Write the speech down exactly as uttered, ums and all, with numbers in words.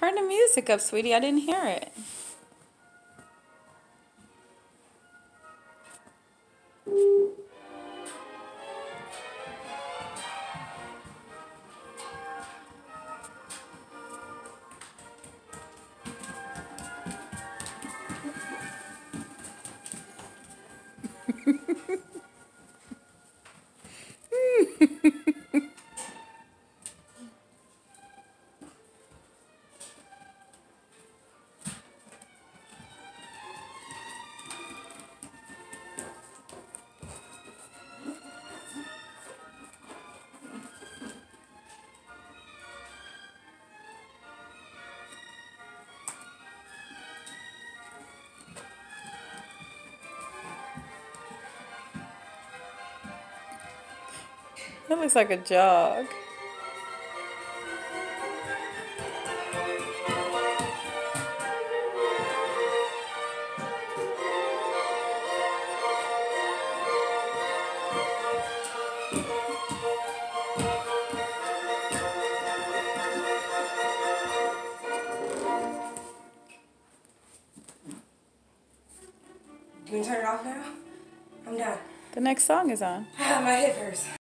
Turn the music up, sweetie. I didn't hear it. That looks like a jog. You can turn it off now? I'm done. The next song is on. My hip hurts.